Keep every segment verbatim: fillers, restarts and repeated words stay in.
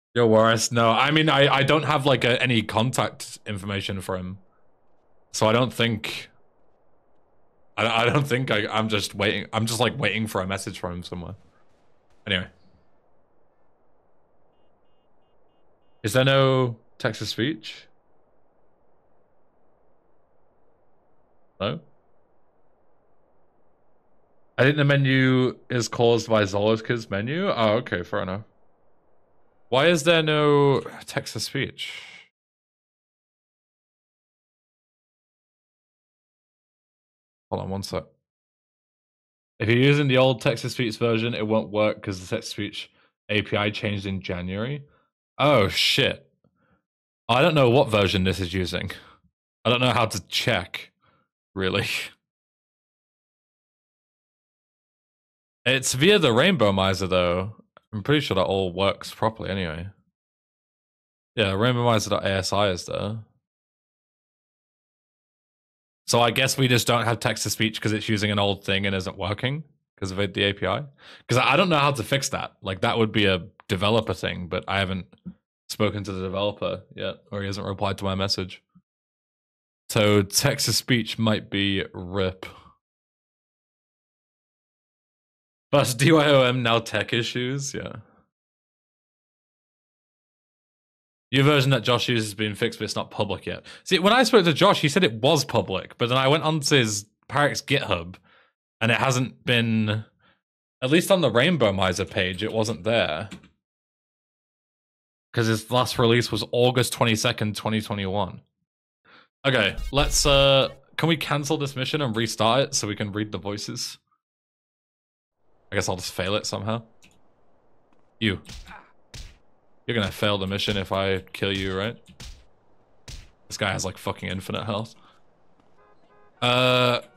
You're worse. No, I mean, I, I don't have like a, any contact information for him. So I don't think... I, I don't think I, I'm just waiting. I'm just like waiting for a message from him somewhere. Anyway. Is there no text-to-speech? No? I think the menu is caused by Zolotka's menu. Oh, okay, fair enough. Why is there no text-to-speech? Hold on one sec. If you're using the old text-to-speech version, it won't work because the text-to-speech A P I changed in January. Oh, shit. I don't know what version this is using. I don't know how to check, really. It's via the Rainbow Miser, though. I'm pretty sure that all works properly anyway. Yeah, rainbow miser dot A S I is there. So I guess we just don't have text-to-speech because it's using an old thing and isn't working because of the A P I. Because I don't know how to fix that. Like, that would be a developer thing, but I haven't spoken to the developer yet, or he hasn't replied to my message. So text-to-speech might be rip. But D Y O M now tech issues, yeah. Your version that Josh uses has been fixed, but it's not public yet. See, when I spoke to Josh, he said it was public, but then I went onto his Parix GitHub, and it hasn't been... At least on the Rainbow Miser page, it wasn't there. Because his last release was August twenty-second, twenty twenty-one. Okay, let's... uh, can we cancel this mission and restart it so we can read the voices? I guess I'll just fail it somehow. You. You're gonna fail the mission if I kill you, right? This guy has like fucking infinite health. Uh,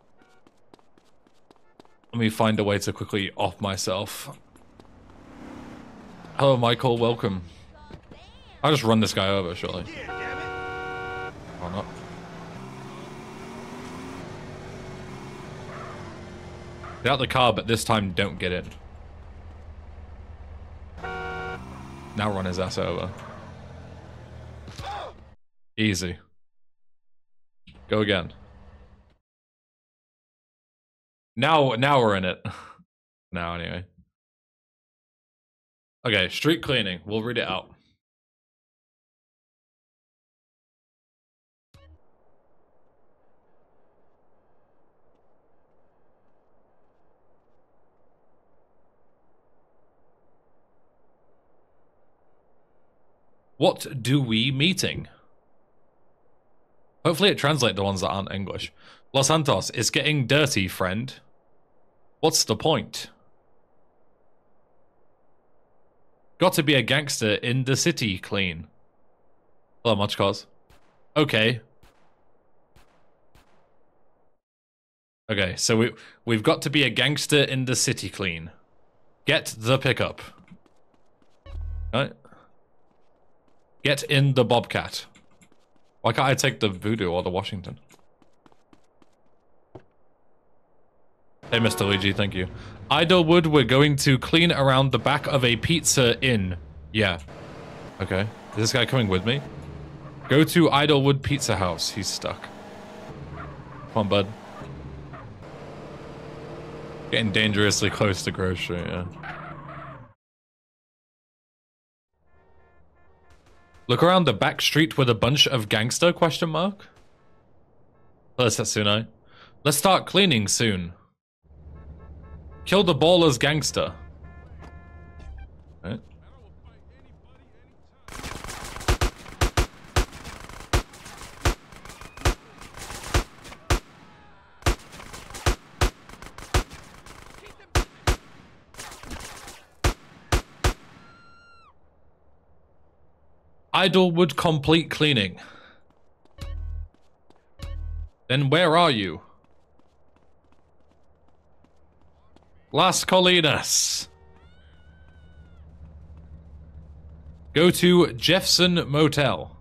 let me find a way to quickly off myself. Hello, Michael. Welcome. I'll just run this guy over, surely. Or not. Get out the car, but this time don't get in. Now run his ass over. Easy. Go again. Now, now we're in it. Now, anyway. Okay, street cleaning. We'll read it out. What do we meeting? Hopefully it translates the ones that aren't English. Los Santos, it's getting dirty, friend. What's the point? Got to be a gangster in the city clean. Hello, much cause. Okay. Okay, so we, we've got to be a gangster in the city clean. Get the pickup. Right? Get in the Bobcat. Why can't I take the Voodoo or the Washington? Hey, Mister Luigi, thank you. Idlewood, we're going to clean around the back of a pizza inn. Yeah. Okay. Is this guy coming with me? Go to Idlewood Pizza House. He's stuck. Come on, bud. Getting dangerously close to grocery, yeah. Look around the back street with a bunch of gangster, question mark? Hello, Setsune. Let's start cleaning soon. Kill the ballers gangster. Right. Idlewood complete cleaning. Then where are you? Las Colinas. Go to Jeffson Motel.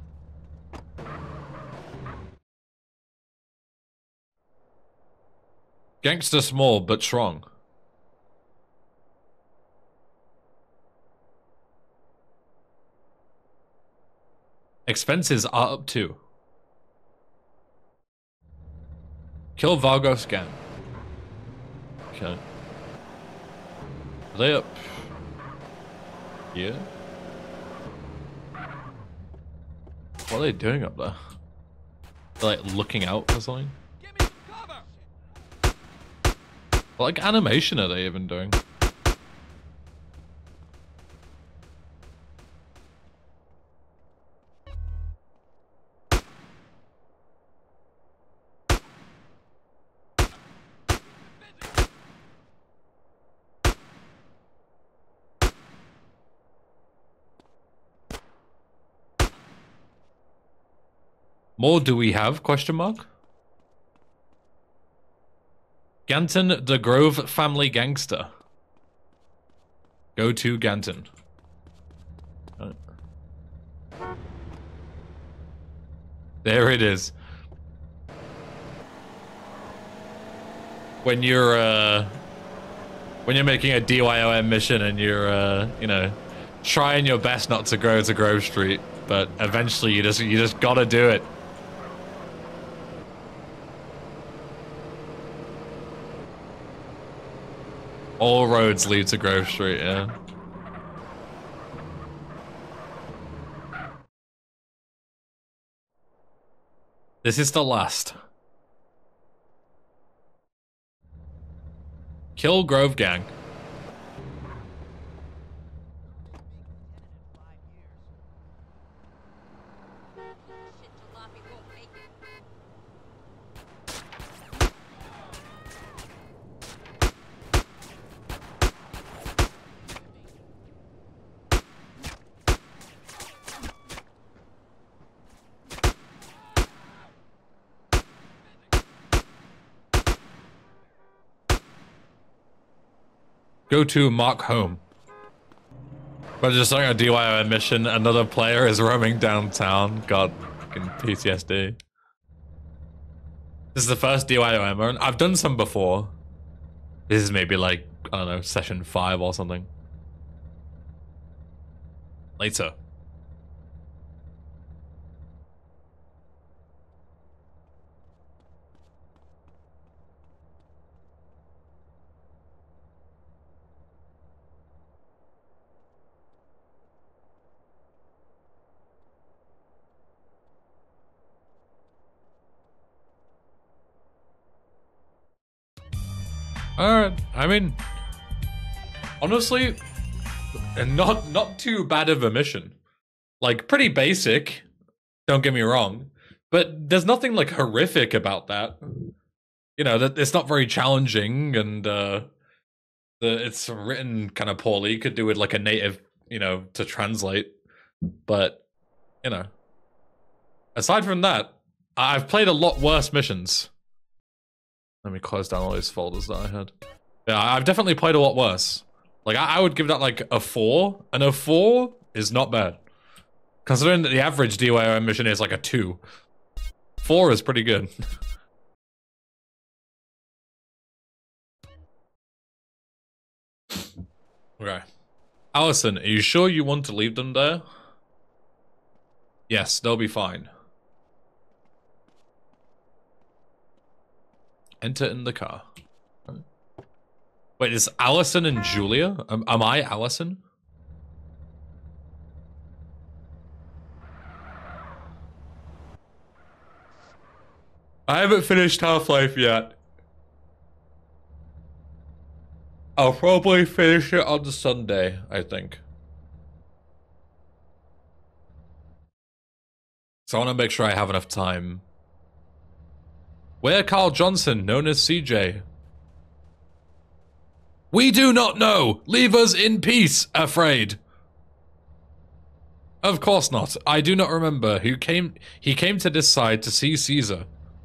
Gangster small but strong. Expenses are up too. Kill Vargos Gang. Okay. Are they up here? What are they doing up there? They're like looking out or something? Give me some cover. What like animation are they even doing? More do we have? Question mark. Ganton, the Grove family gangster. Go to Ganton. Right. There it is. When you're uh, when you're making a D Y O M mission and you're uh, you know, trying your best not to go to Grove Street, but eventually you just you just gotta do it. All roads lead to Grove Street, yeah. This is the last. Kill Grove Gang. Go to Mark Home. But just like a D Y O M mission, another player is roaming downtown. God, fucking P T S D. This is the first D Y O M run. I've done some before. This is maybe like, I don't know, session five or something. Later. Alright, I mean, honestly, not not too bad of a mission. Like, pretty basic, don't get me wrong, but there's nothing, like, horrific about that. You know, that it's not very challenging, and uh, the it's written kind of poorly. You could do it like a native, you know, to translate. But, you know, aside from that, I've played a lot worse missions. Let me close down all those folders that I had. Yeah, I've definitely played a lot worse. Like, I, I would give that like a four, and a four is not bad. Considering that the average D Y O M mission is like a two. Four is pretty good. Okay. Allison, are you sure you want to leave them there? Yes, they'll be fine. Enter in the car. Wait, is Allison and Julia? Am, am I Allison? I haven't finished Half-Life yet. I'll probably finish it on Sunday, I think. So I want to make sure I have enough time. Where Carl Johnson, known as C J? We do not know! Leave us in peace, afraid! Of course not. I do not remember who came- he came to this side to see Caesar.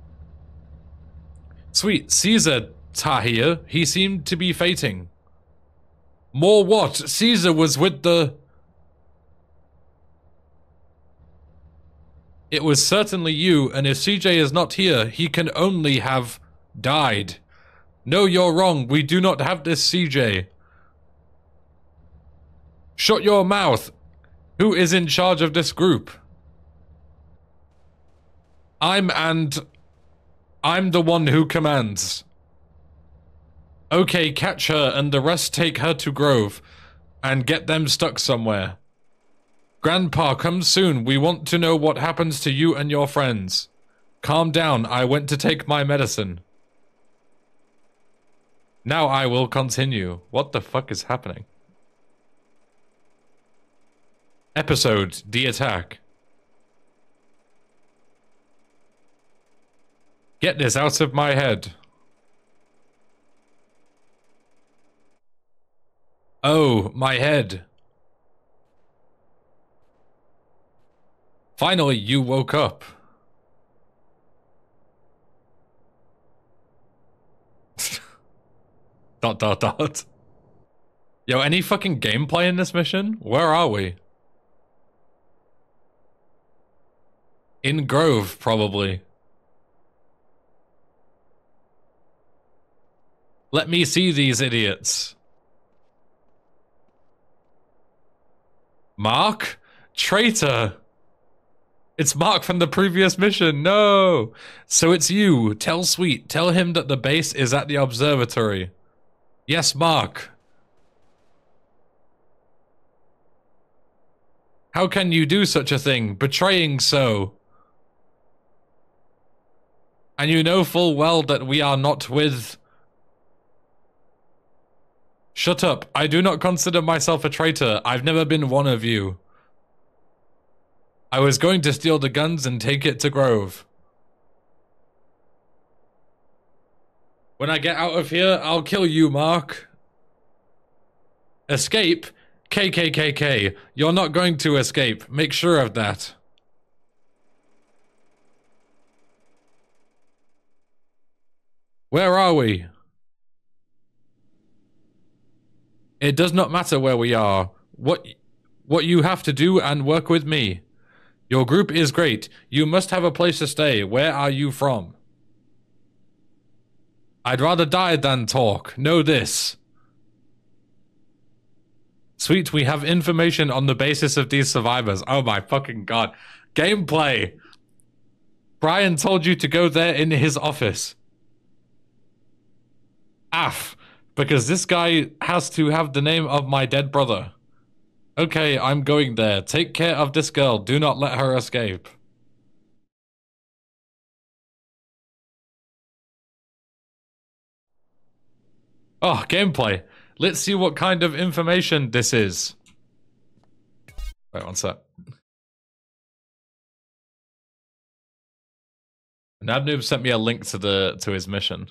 Sweet, Caesar, Tahir, he seemed to be fainting. More what? Caesar was with the... It was certainly you, and if C J is not here, he can only have died. No, you're wrong. We do not have this C J. Shut your mouth. Who is in charge of this group? I'm and I'm the one who commands. Okay, catch her and the rest take her to Grove and get them stuck somewhere. Grandpa, come soon. We want to know what happens to you and your friends. Calm down. I went to take my medicine. Now I will continue. What the fuck is happening? Episode, The Attack. Get this out of my head. Oh, my head. Finally, you woke up. Dot dot dot. Yo, any fucking gameplay in this mission? Where are we? In Grove, probably. Let me see these idiots. Mark? Traitor! It's Mark from the previous mission, no! So it's you. Tell Sweet. Tell him that the base is at the observatory. Yes, Mark. How can you do such a thing, betraying so? And you know full well that we are not with... Shut up. I do not consider myself a traitor. I've never been one of you. I was going to steal the guns and take it to Grove. When I get out of here, I'll kill you, Mark. Escape? K K K K. You're not going to escape. Make sure of that. Where are we? It does not matter where we are. What, what you have to do and work with me. Your group is great. You must have a place to stay. Where are you from? I'd rather die than talk. Know this. Sweet, we have information on the basis of these survivors. Oh my fucking god. Gameplay. Brian told you to go there in his office. Af. Because this guy has to have the name of my dead brother. Okay, I'm going there. Take care of this girl. Do not let her escape. Oh, gameplay. Let's see what kind of information this is. Wait, one sec. Nabnoob sent me a link to the to his mission.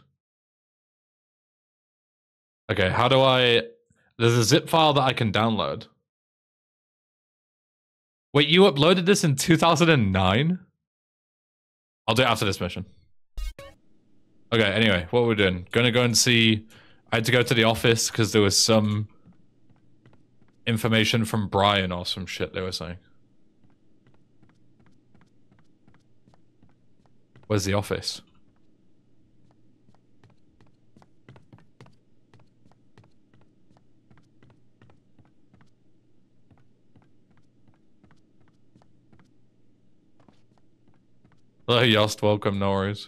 Okay, how do I... There's a zip file that I can download. Wait, you uploaded this in two thousand nine? I'll do it after this mission. Okay, anyway, what we're doing. Gonna go and see... I had to go to the office because there was some information from Brian or some shit they were saying. Where's the office? Hello, Yost. Welcome, no worries.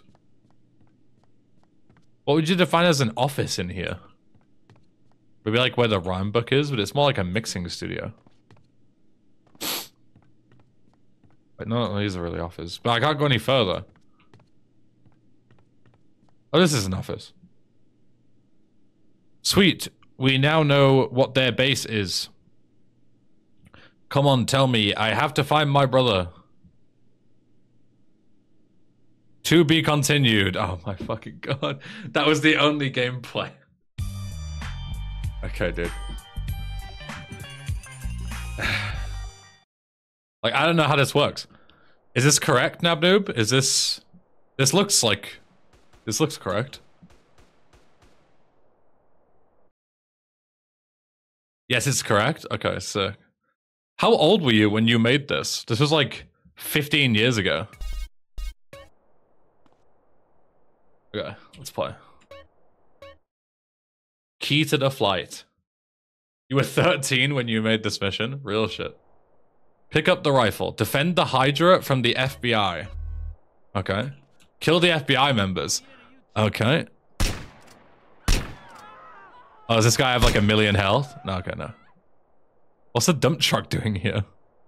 What would you define as an office in here? Maybe like where the rhyme book is, but it's more like a mixing studio. Wait, no, these are really offices. But I can't go any further. Oh, this is an office. Sweet. We now know what their base is. Come on, tell me. I have to find my brother. To be continued. Oh my fucking god. That was the only gameplay. Okay, dude. Like, I don't know how this works. Is this correct, Nabnoob? Is this... This looks like... This looks correct. Yes, it's correct? Okay, so... How old were you when you made this? This was like fifteen years ago. Okay, let's play. Key to the flight. You were thirteen when you made this mission? Real shit. Pick up the rifle. Defend the Hydra from the F B I. Okay. Kill the F B I members. Okay. Oh, does this guy have like a million health? No, okay, no. What's the dump truck doing here?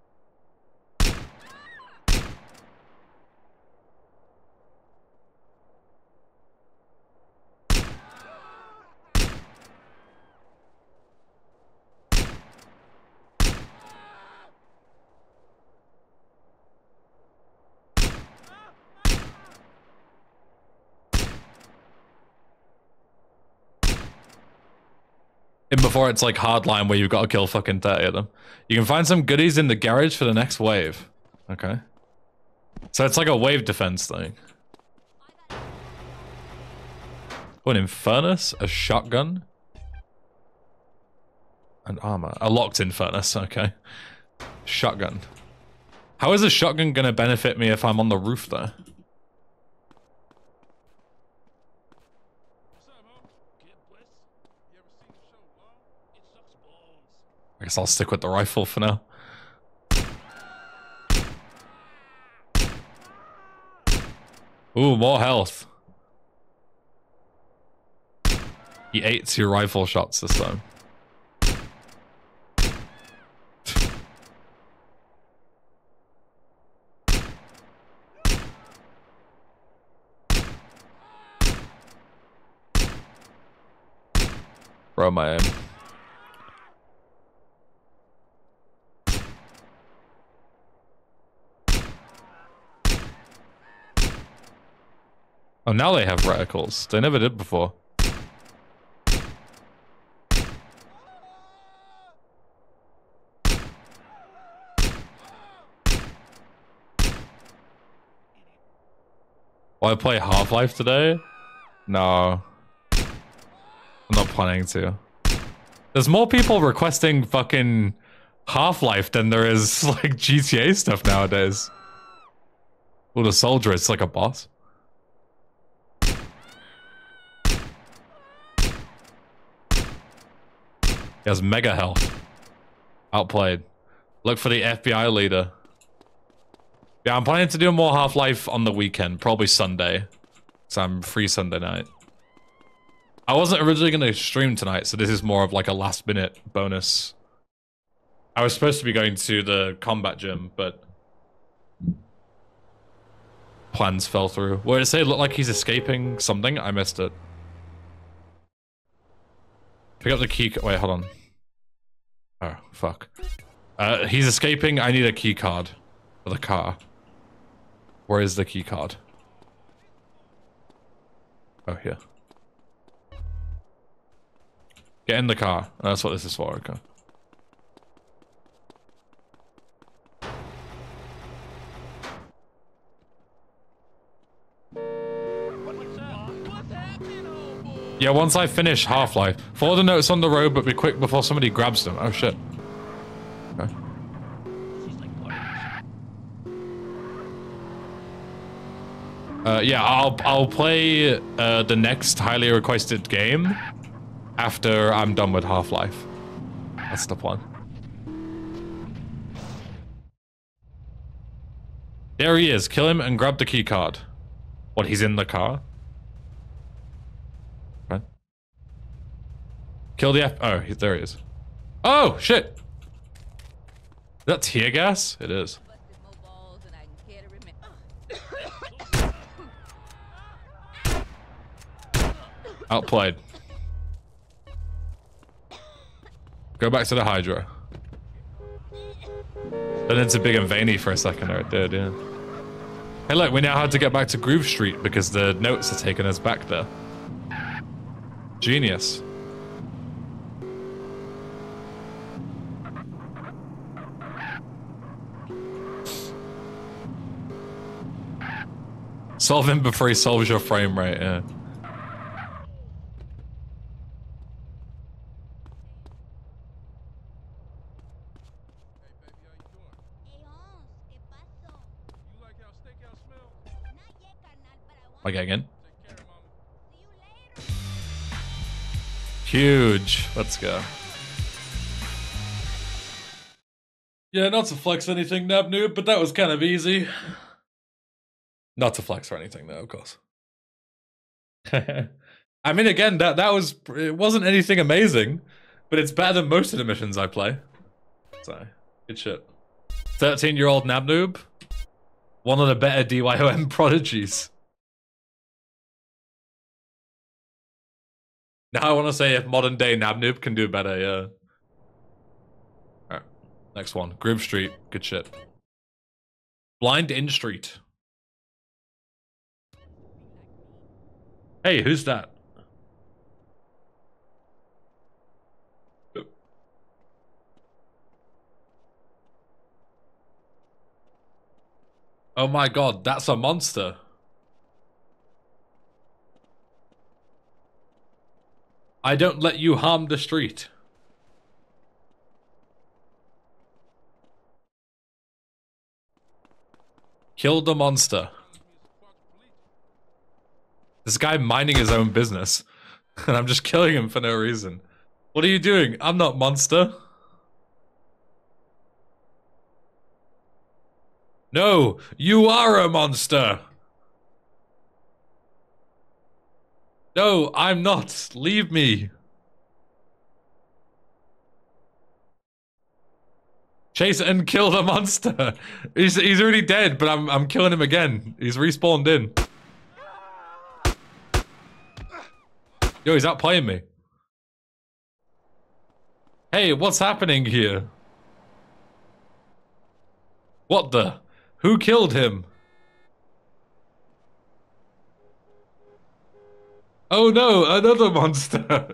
In before it's like hardline where you've got to kill fucking thirty of them. You can find some goodies in the garage for the next wave. Okay. So it's like a wave defense thing. Oh, an Infernus, a shotgun, and armor. A locked Infernus, okay. Shotgun. How is a shotgun gonna benefit me if I'm on the roof though? I guess I'll stick with the rifle for now. Ooh, more health. He ate your rifle shots this time. Bro, my aim. Oh, now they have reticles. They never did before. Will I play Half-Life today? No. I'm not planning to. There's more people requesting fucking Half-Life than there is like G T A stuff nowadays. Well, the soldier, it's like a boss. He has mega health. Outplayed. Look for the F B I leader. Yeah, I'm planning to do more Half-Life on the weekend, probably Sunday. So I'm free Sunday night. I wasn't originally going to stream tonight, so this is more of like a last minute bonus. I was supposed to be going to the combat gym, but plans fell through. What did it say? It looked like he's escaping something? I missed it. Pick up the key. Wait, hold on. Oh, fuck. Uh, he's escaping. I need a key card for the car. Where is the key card? Oh, here. Get in the car. Oh, that's what this is for. Okay. Yeah, once I finish Half-Life, follow the notes on the road, but be quick before somebody grabs them. Oh shit. Okay. Uh, yeah, I'll I'll play uh, the next highly requested game after I'm done with Half-Life. That's the plan. There he is. Kill him and grab the key card. What? He's in the car. Okay. Kill the F. Oh, he, there he is. Oh shit! Is that tear gas? It is. Outplayed. Go back to the Hydra. And it's a big and veiny for a second right there, yeah. Hey look, we now had to get back to Groove Street because the notes are taking us back there. Genius. Solve him before he solves your frame rate, yeah. Okay, again. Huge. Let's go. Yeah, not to flex anything, Nab Noob, but that was kind of easy. Not to flex or anything, though, of course. I mean, again, that that was it wasn't anything amazing, but it's better than most of the missions I play. So, good shit. thirteen-year-old Nabnoob, one of the better D Y O M prodigies. Now I want to say if modern day Nabnoob can do better, yeah. Alright, next one. Groove Street, good shit. Blind Inn Street. Hey, who's that? Oh my god, that's a monster. I don't let you harm the street. Kill the monster. This guy minding his own business. And I'm just killing him for no reason. What are you doing? I'm not monster. No, you are a monster. No, I'm not. Leave me. Chase and kill the monster. He's he's already dead, but I'm I'm killing him again. He's respawned in. Yo, he's outplaying me. Hey, what's happening here? What the? Who killed him? Oh no, another monster.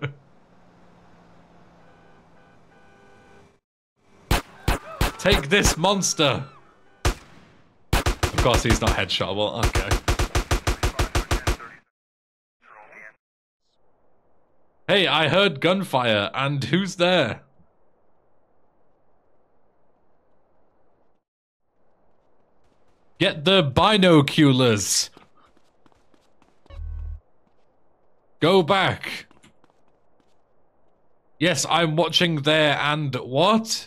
Take this monster. Of course he's not headshotable, okay. Hey, I heard gunfire, and who's there? Get the binoculars. Go back. Yes, I'm watching there, and what?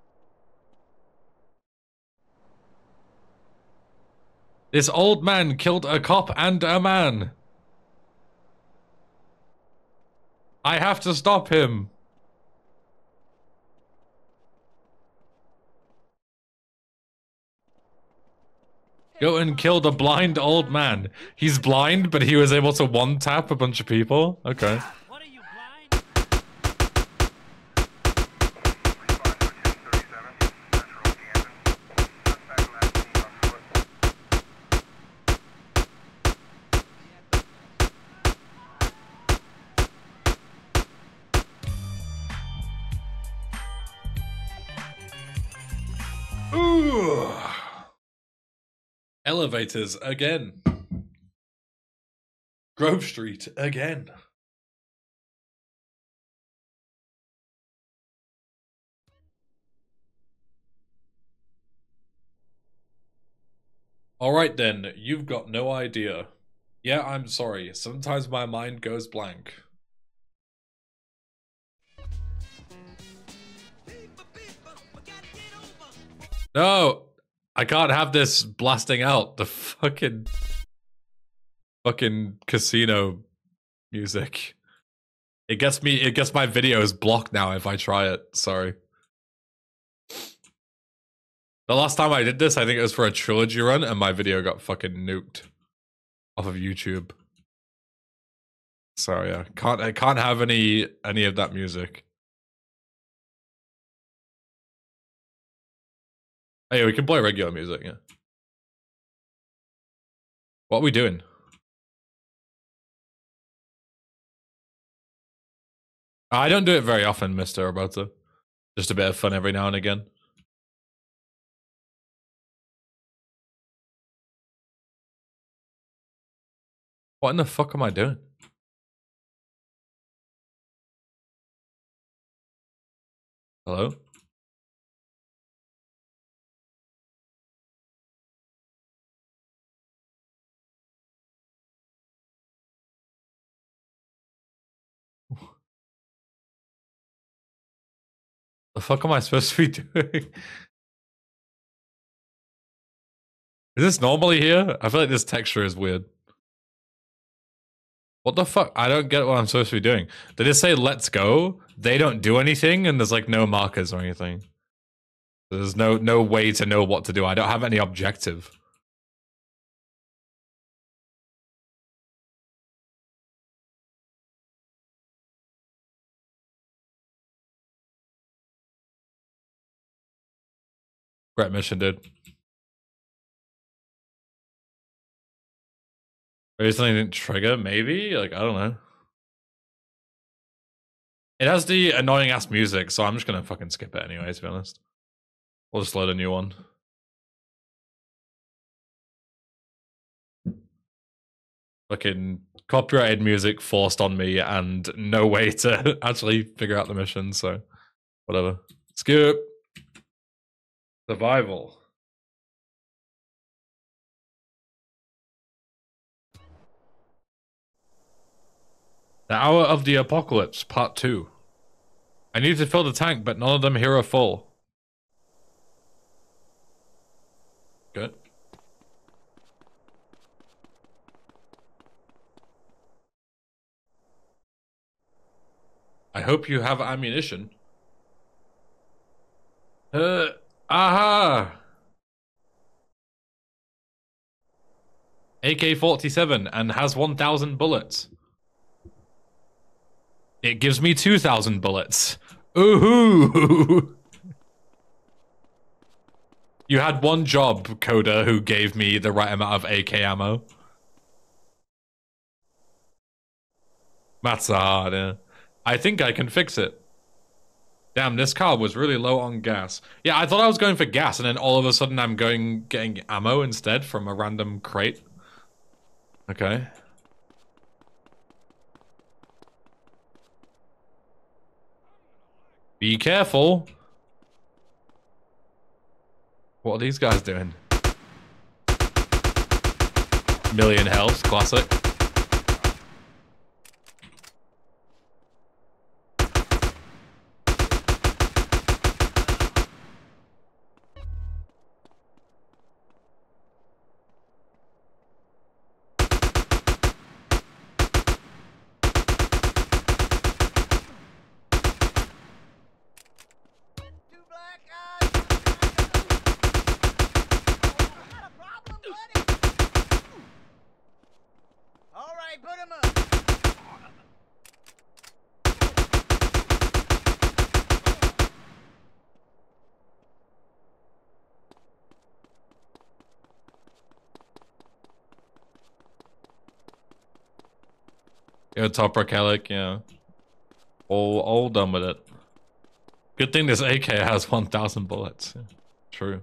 This old man killed a cop and a man. I have to stop him. Go and kill the blind old man. He's blind, but he was able to one-tap a bunch of people? Okay. What are you, blind? Ooh. Elevators again. Grove Street again. Alright then, you've got no idea. Yeah, I'm sorry. Sometimes my mind goes blank. No! I can't have this blasting out the fucking... fucking casino music. It gets me- it gets my videos blocked now if I try it. Sorry. The last time I did this, I think it was for a trilogy run, and my video got fucking nuked off of YouTube. So yeah, can't I can't have any any of that music. Hey, we can play regular music, yeah. What are we doing? I don't do it very often, Mister Roberto. Just a bit of fun every now and again. What in the fuck am I doing? Hello? The fuck am I supposed to be doing? Is this normally here? I feel like this texture is weird. What the fuck? I don't get what I'm supposed to be doing. They just say let's go. They don't do anything, and there's like no markers or anything. There's no no way to know what to do. I don't have any objective. Great mission, dude. Maybe something didn't trigger, maybe? Like, I don't know. It has the annoying ass music, so I'm just gonna fucking skip it anyway, to be honest. We'll just load a new one. Fucking copyrighted music forced on me and no way to actually figure out the mission, so whatever. Skip. Survival. The Hour of the Apocalypse, Part two. I need to fill the tank, but none of them here are full. Good. I hope you have ammunition. Uh, aha! A K forty-seven and has one thousand bullets. It gives me two thousand bullets. Ooh! You had one job, Coda, who gave me the right amount of A K ammo. That's hard, yeah. I think I can fix it. Damn, this car was really low on gas. Yeah, I thought I was going for gas, and then all of a sudden I'm going getting ammo instead from a random crate. Okay. Be careful. What are these guys doing? Million health, classic. Go top Rakelic, yeah. All, all done with it. Good thing this A K has one thousand bullets. Yeah, true.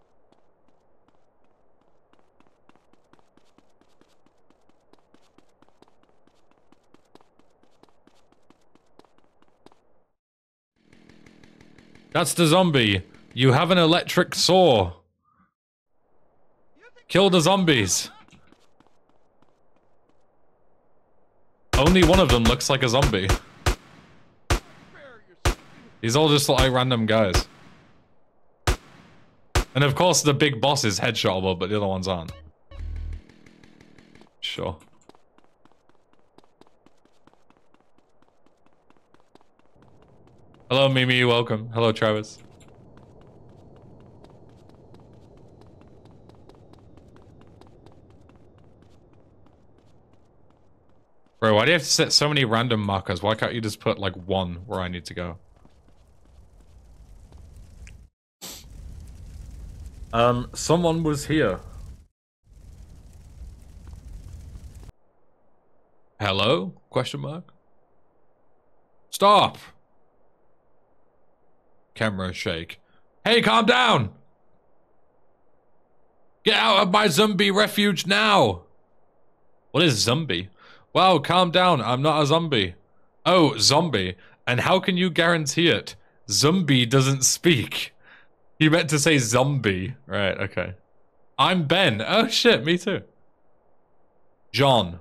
That's the zombie. You have an electric saw. Kill the zombies. Only one of them looks like a zombie. These all just like random guys. And of course the big boss is headshotable, but the other ones aren't. Sure. Hello Mimi, welcome. Hello Travis. Bro, why do you have to set so many random markers? Why can't you just put like one where I need to go? Um, someone was here. Hello? Question mark? Stop! Camera shake. Hey, calm down! Get out of my zombie refuge now! What is zombie? Wow, calm down. I'm not a zombie. Oh, zombie. And how can you guarantee it? Zombie doesn't speak. You meant to say zombie. Right, okay. I'm Ben. Oh shit, me too. John.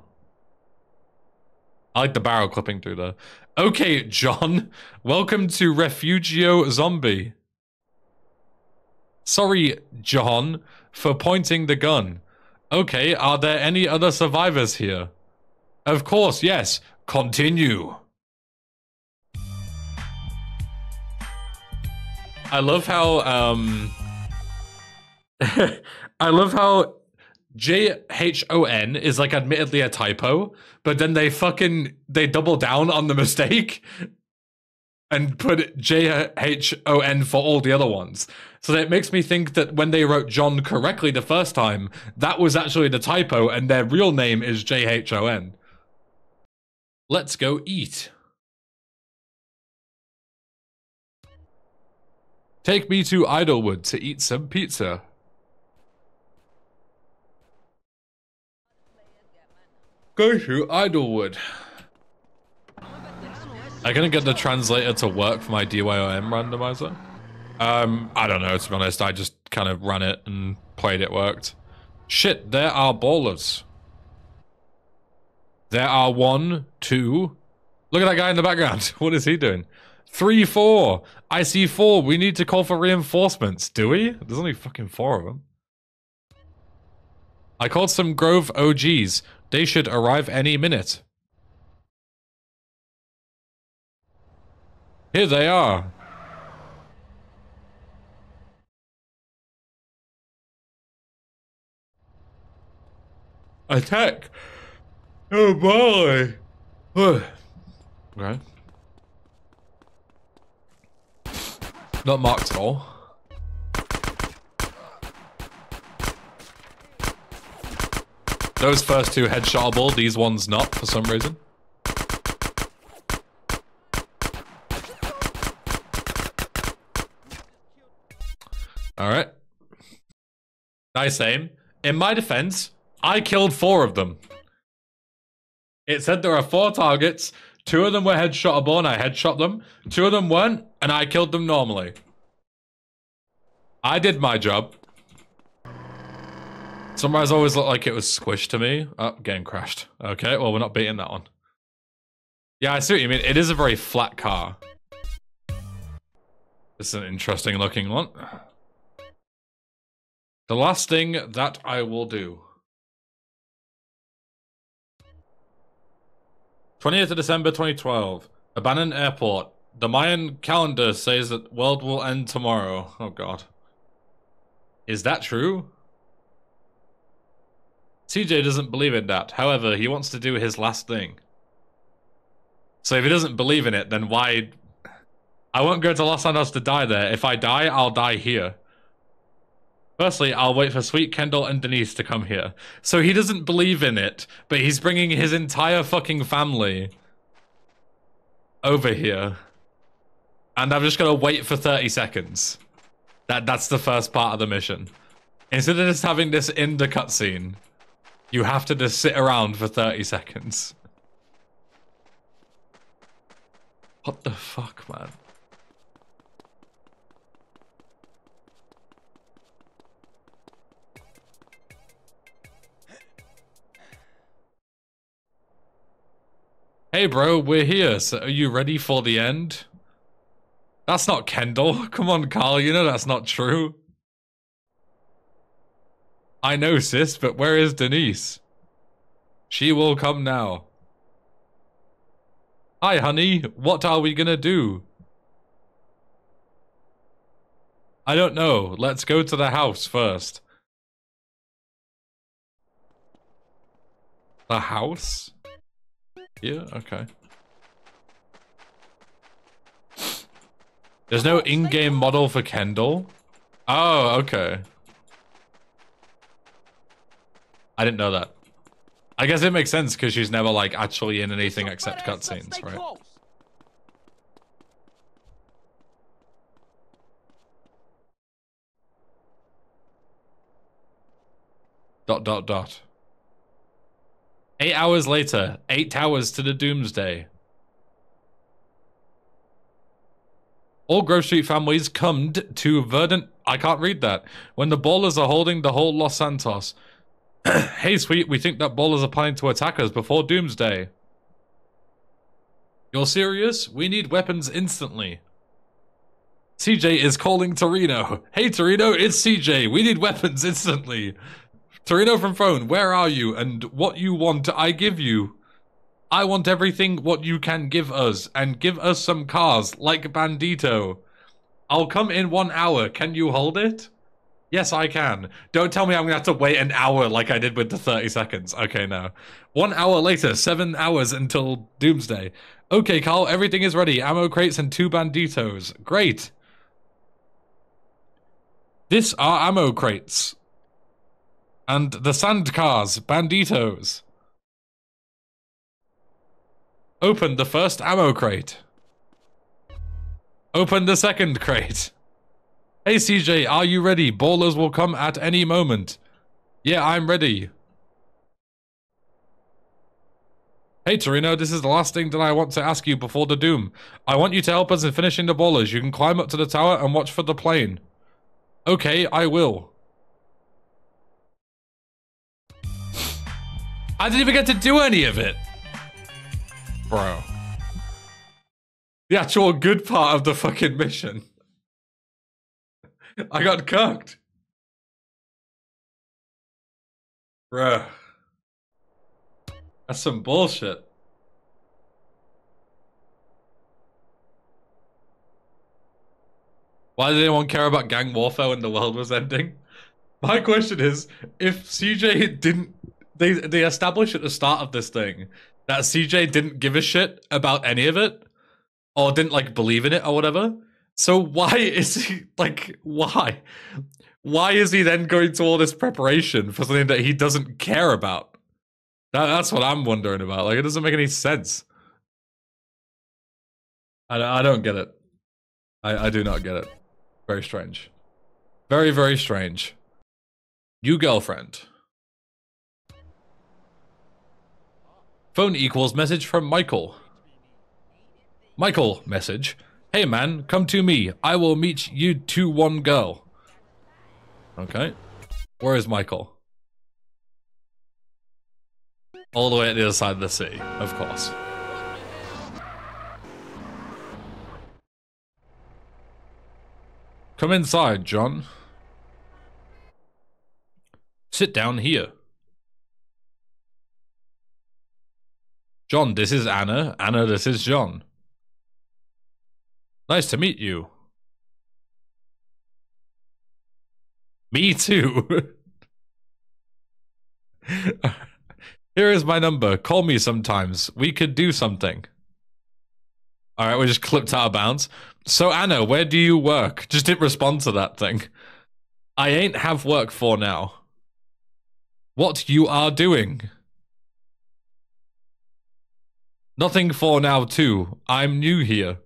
I like the barrel clipping through there. Okay, John. Welcome to Refugio Zombie. Sorry, John, for pointing the gun. Okay, are there any other survivors here? Of course, yes. Continue. I love how, um... I love how J H O N is, like, admittedly a typo, but then they fucking, they double down on the mistake and put J H O N for all the other ones. So that makes me think that when they wrote John correctly the first time, that was actually the typo and their real name is J H O N. Let's go eat. Take me to Idlewood to eat some pizza. Go to Idlewood. I'm gonna get the translator to work for my D Y O M randomizer. Um, I don't know, to be honest. I just kind of ran it and played it worked. Shit, there are ballers. There are one, two. Look at that guy in the background. What is he doing? Three, four. I see four. We need to call for reinforcements. Do we? There's only fucking four of them. I called some Grove O Gs. They should arrive any minute. Here they are. Attack. Oh boy. Okay. Not marked at all. Those first two headshotable, these ones not for some reason. Alright. Nice aim. In my defense, I killed four of them. It said there are four targets. Two of them were headshotable and I headshot them. Two of them weren't, and I killed them normally. I did my job. Sunrise always looked like it was squished to me. Oh, getting crashed. Okay, well, we're not beating that one. Yeah, I see what you mean. It is a very flat car. This is an interesting looking one. The last thing that I will do. twentieth of December twenty twelve. Abandoned airport. The Mayan calendar says that world will end tomorrow. Oh god. Is that true? C J doesn't believe in that. However, he wants to do his last thing. So if he doesn't believe in it, then why... I won't go to Los Santos to die there. If I die, I'll die here. Firstly, I'll wait for Sweet, Kendall, and Denise to come here. So he doesn't believe in it, but he's bringing his entire fucking family over here. And I'm just gonna wait for thirty seconds. That, that's the first part of the mission. Instead of just having this in the cutscene, you have to just sit around for thirty seconds. What the fuck, man? Hey bro, we're here, so are you ready for the end? That's not Kendall. Come on, Carl, you know that's not true. I know, sis, but where is Denise? She will come now. Hi, honey, what are we gonna do? I don't know. Let's go to the house first. The house? Yeah, okay. There's no in-game model for Kendall? Oh, okay. I didn't know that. I guess it makes sense because she's never, like, actually in anything except cutscenes, right? Dot, dot, dot. Eight hours later. Eight hours to the doomsday. All Grove Street families come to Verdant... I can't read that. When the Ballers are holding the whole Los Santos. Hey, Sweet, we think that Ballers are planning to attack us before doomsday. You're serious? We need weapons instantly. C J is calling Torino. Hey Torino, it's C J. We need weapons instantly. Torino from phone, where are you? And what you want, I give you. I want everything what you can give us, and give us some cars, like Bandito. I'll come in one hour. Can you hold it? Yes, I can. Don't tell me I'm gonna have to wait an hour like I did with the thirty seconds. Okay, no. One hour later, seven hours until doomsday. Okay, Carl, everything is ready. Ammo crates and two Banditos. Great. This are ammo crates. And the sand cars, Banditos. Open the first ammo crate. Open the second crate. Hey C J, are you ready? Ballers will come at any moment. Yeah, I'm ready. Hey Torino, this is the last thing that I want to ask you before the doom. I want you to help us in finishing the ballers. You can climb up to the tower and watch for the plane. Okay, I will. I didn't even get to do any of it. Bro. The actual good part of the fucking mission. I got cooked. Bro. That's some bullshit. Why did anyone care about gang warfare when the world was ending? My question is, if C J didn't... They, they established at the start of this thing that C J didn't give a shit about any of it, or didn't, like, believe in it or whatever. So why is he, like, why? Why is he then going to all this preparation for something that he doesn't care about? That, that's what I'm wondering about. Like, it doesn't make any sense. I, I don't get it. I, I do not get it. Very strange. Very, very strange. New girlfriend. Phone equals message from Michael. Michael, message. Hey man, come to me. I will meet you to one girl. Okay. Where is Michael? All the way at the other side of the city, of course. Come inside, John. Sit down here. John, this is Anna. Anna, this is John. Nice to meet you. Me too. Here is my number. Call me sometimes. We could do something. Alright, we just clipped out of bounds. So Anna, where do you work? Just didn't respond to that thing. I ain't have work for now. What you are doing? Nothing for now too. I'm new here.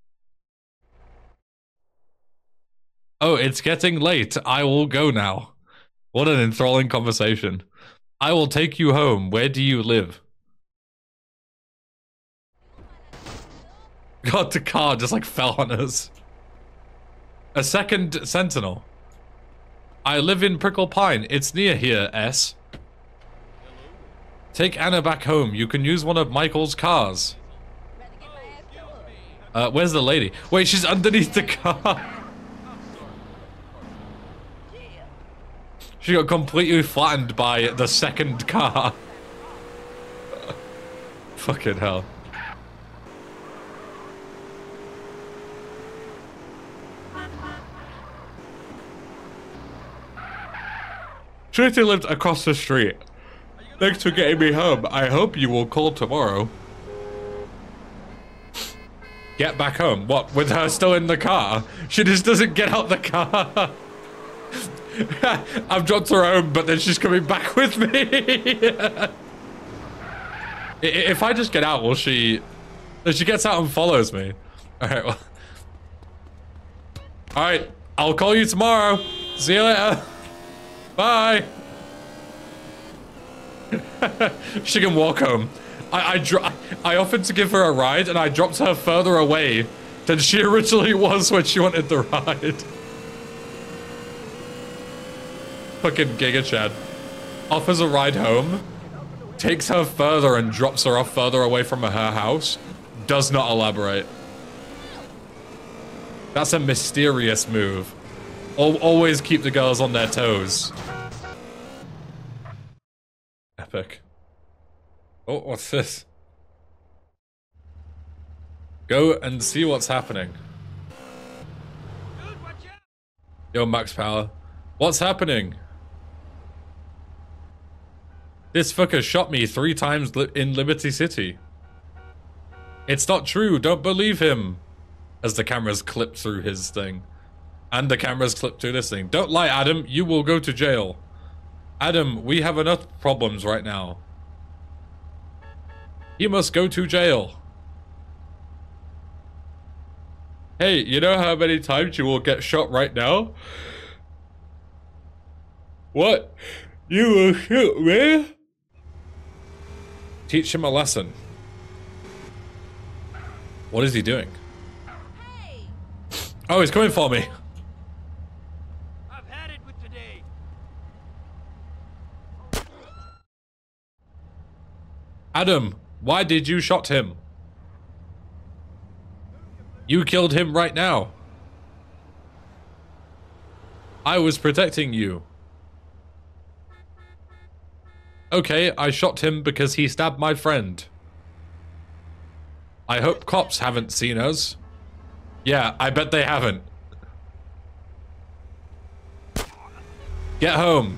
Oh, it's getting late. I will go now. What an enthralling conversation. I will take you home. Where do you live? God, the car just like fell on us. A second sentinel. I live in Prickle Pine. It's near here, S. Take Anna back home. You can use one of Michael's cars. Uh, where's the lady? Wait, she's underneath the car. She got completely flattened by the second car. Fucking hell. Trinity lived across the street. Thanks for getting me home. I hope you will call tomorrow. Get back home? What, with her still in the car? She just doesn't get out the car. I've dropped her home, but then she's coming back with me. If I just get out, will she... If she gets out and follows me. Alright, well... Alright, I'll call you tomorrow. See you later. Bye. She can walk home. I I, dro I offered to give her a ride, and I dropped her further away than she originally was when she wanted the ride. Fucking Giga Chad. Offers a ride home, takes her further and drops her off further away from her house, does not elaborate. That's a mysterious move. Al always keep the girls on their toes. Epic. Oh, what's this? Go and see what's happening. Dude, watch out! Yo, Max Power. What's happening? This fucker shot me three times li in Liberty City. It's not true, don't believe him. As the cameras clip through his thing. And the cameras clip through this thing. Don't lie, Adam, you will go to jail. Adam, we have enough problems right now. He must go to jail. Hey, you know how many times you will get shot right now? What? You will shoot me? Teach him a lesson. What is he doing? Hey! Oh, he's coming for me. I've had it with today. Adam, why did you shot him? You killed him right now. I was protecting you. Okay, I shot him because he stabbed my friend. I hope cops haven't seen us. Yeah, I bet they haven't. Get home.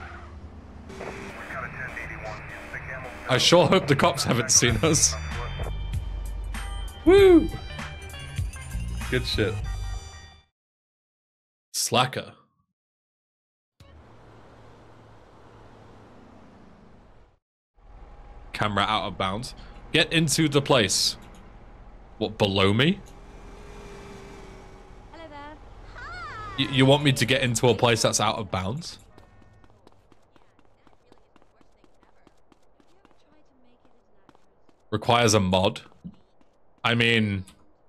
I sure hope the cops haven't seen us. Woo! Good shit. Slacker. Camera out of bounds. Get into the place. What, below me? Hello there. Hi. Y you want me to get into a place that's out of bounds? Requires a mod. I mean...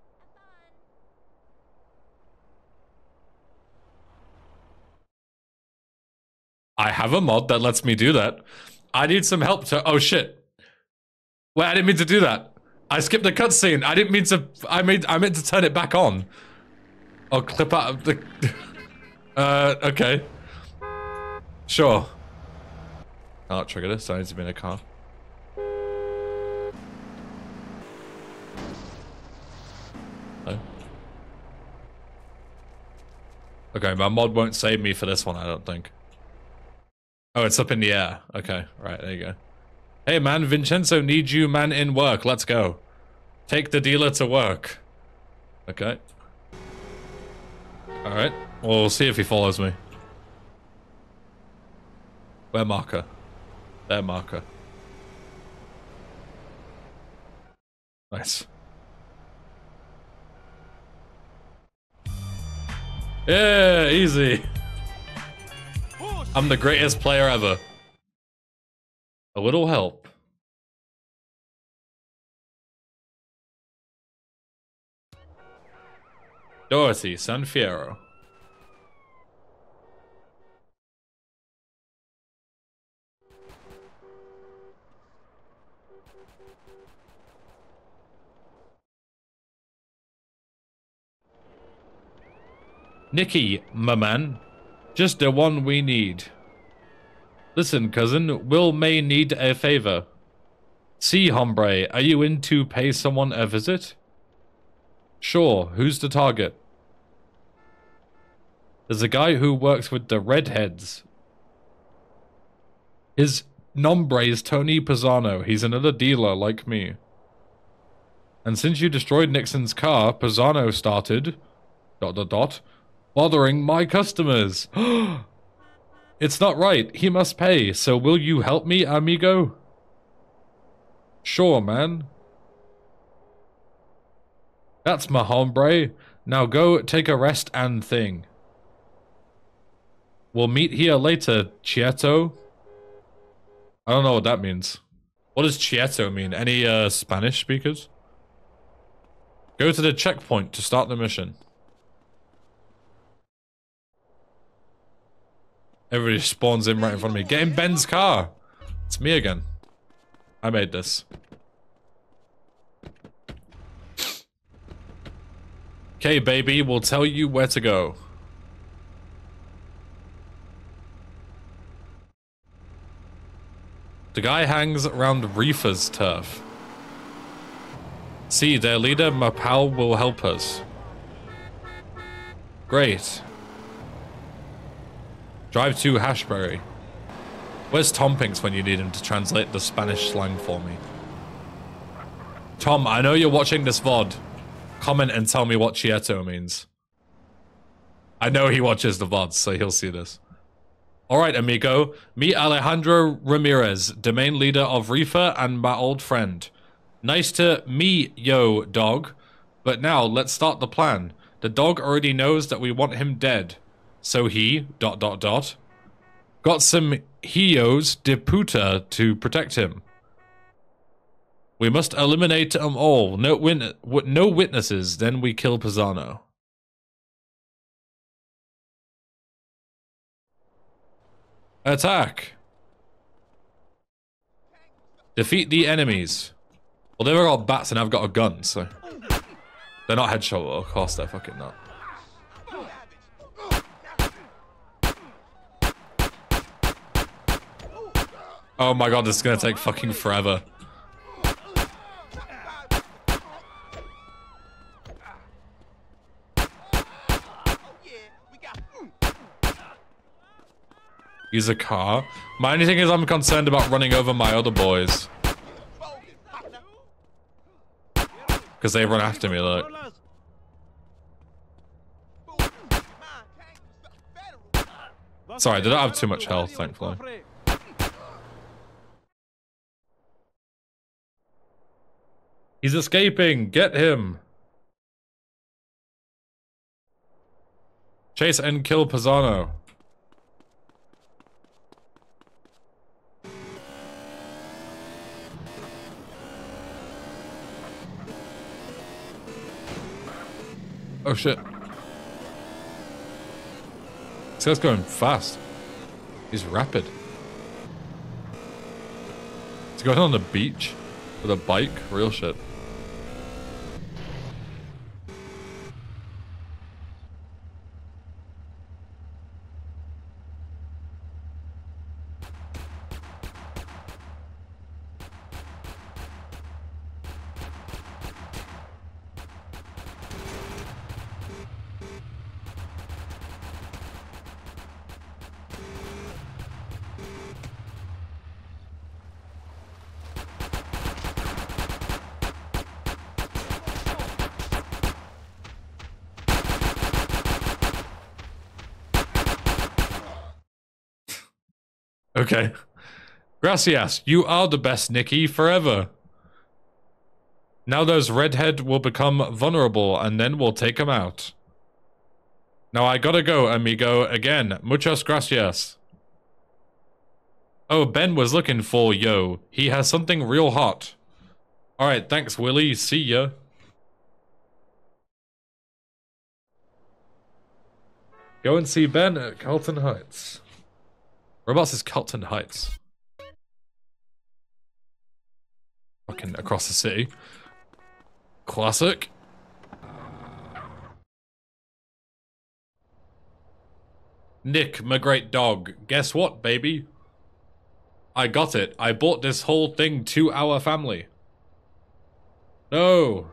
I have a mod that lets me do that. I need some help to... Oh, shit. Wait, I didn't mean to do that. I skipped the cutscene. I didn't mean to... I made. I meant to turn it back on. I'll clip out of the... uh, okay. Sure. I'll trigger this. I need to be in a car. Oh. Okay, my mod won't save me for this one, I don't think. Oh, it's up in the air. Okay, right, there you go. Hey man, Vincenzo needs you man in work. Let's go. Take the dealer to work. Okay. Alright, we'll see if he follows me. Where marker? There marker. Nice. Yeah, easy. I'm the greatest player ever. A little help. Dorothy, San Fierro. Nikki, my man. Just the one we need. Listen, cousin, Will may need a favor. See, hombre, are you in to pay someone a visit? Sure, who's the target? There's a guy who works with the redheads. His nombre is Tony Pisano. He's another dealer like me. And since you destroyed Nixon's car, Pisano started... dot dot dot... bothering my customers. It's not right. He must pay. So will you help me, amigo? Sure, man. That's my hombre. Now go take a rest and thing. We'll meet here later, Chieto. I don't know what that means. What does Chieto mean? Any uh, Spanish speakers? Go to the checkpoint to start the mission. Everybody spawns in right in front of me. Get in Ben's car! It's me again. I made this. Okay, baby, we'll tell you where to go. The guy hangs around Reefer's turf. See, their leader, Mapao, will help us. Great. Drive to Hashberry. Where's Tom Pinks when you need him to translate the Spanish slang for me? Tom, I know you're watching this V O D. Comment and tell me what Chieto means. I know he watches the V O Ds, so he'll see this. Alright, amigo. Meet Alejandro Ramirez, domain leader of Reefer and my old friend. Nice to meet yo, dog. But now, let's start the plan. The dog already knows that we want him dead. So he, dot dot dot, got some Hios de puta to protect him. We must eliminate them all. No, win no witnesses, then we kill Pisano. Attack! Defeat the enemies. Well, they've got bats and I've got a gun, so... They're not headshot, of course they're fucking not. Oh my god, this is gonna take fucking forever. Use a car. My only thing is I'm concerned about running over my other boys. Because they run after me, look. Sorry, I didn't have too much health, thankfully. He's escaping! Get him! Chase and kill Pisano. Oh shit. This guy's going fast. He's rapid. He's going on the beach with a bike. Real shit. Okay. Gracias, you are the best, Nikki, forever. Now those redhead will become vulnerable, and then we'll take them out. Now I gotta go, amigo, again. Muchas gracias. Oh, Ben was looking for yo. He has something real hot. Alright, thanks, Willie. See ya. Go and see Ben at Carlton Heights. Whereabouts is Carlton Heights? Fucking across the city. Classic. Nick, my great dog. Guess what, baby? I got it. I bought this whole thing to our family. No.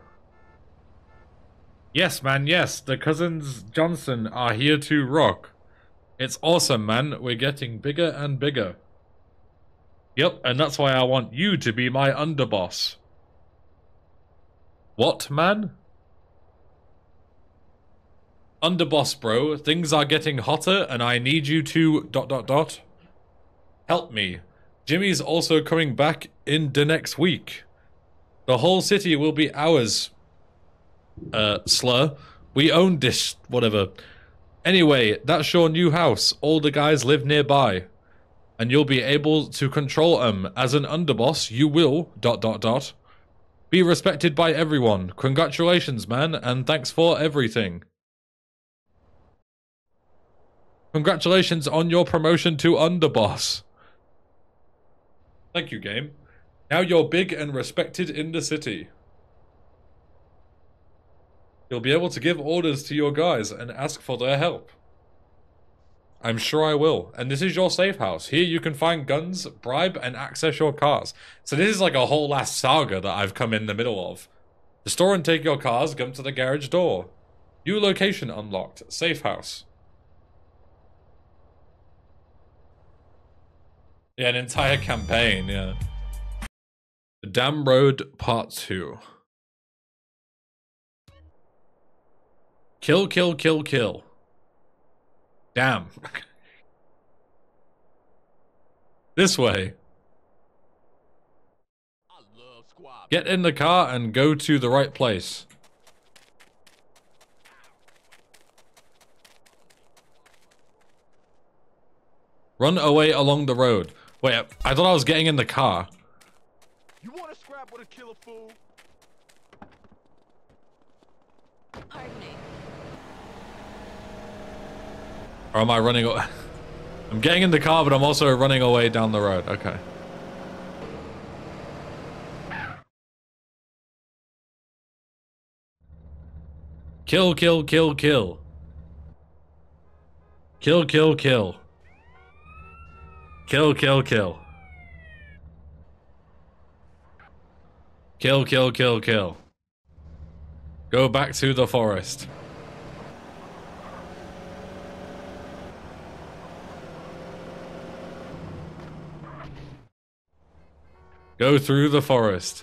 Yes, man, yes. The cousins Johnson are here to rock. It's awesome, man. We're getting bigger and bigger. Yep, and that's why I want you to be my underboss. What, man? Underboss, bro. Things are getting hotter and I need you to... dot dot dot. Help me. Jimmy's also coming back in the next week. The whole city will be ours. Uh, slur. We own this... whatever. Anyway, that's your new house. All the guys live nearby. And you'll be able to control them. As an underboss, you will... dot dot dot. Be respected by everyone. Congratulations, man, and thanks for everything. Congratulations on your promotion to underboss. Thank you, game. Now you're big and respected in the city. You'll be able to give orders to your guys and ask for their help. I'm sure I will. And this is your safe house. Here you can find guns, bribe, and access your cars. So this is like a whole last saga that I've come in the middle of. To store and take your cars, come to the garage door. New location unlocked. Safe house. Yeah, an entire campaign, yeah. The Damn Road Part two. Kill, kill, kill, kill. Damn. This way. Get in the car and go to the right place. Run away along the road. Wait, I thought I was getting in the car. You want to scrap with a killer fool? Pardon me. Or am I running away? I'm getting in the car, but I'm also running away down the road. Okay. Kill, kill, kill, kill. Kill, kill, kill. Kill, kill, kill. Kill, kill, kill, kill. Go back to the forest. Go through the forest.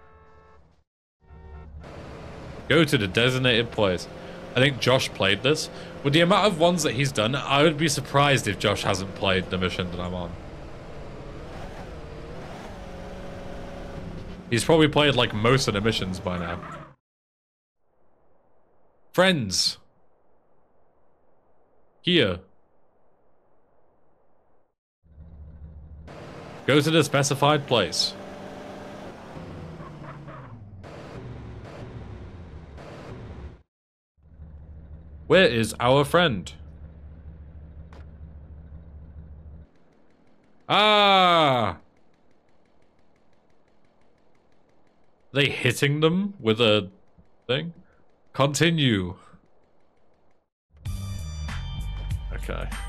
Go to the designated place. I think Josh played this. With the amount of ones that he's done, I would be surprised if Josh hasn't played the mission that I'm on. He's probably played like most of the missions by now. Friends. Here. Go to the specified place. Where is our friend? Ah! Are they hitting them with a thing? Continue. Okay.